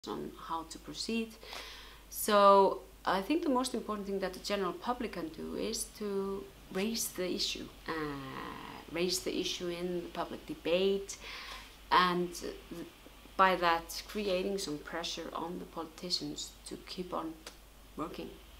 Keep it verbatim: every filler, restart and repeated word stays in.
on how to proceed. So I think the most important thing that the general public can do is to raise the issue, uh, raise the issue in the public debate, and by that creating some pressure on the politicians to keep on working.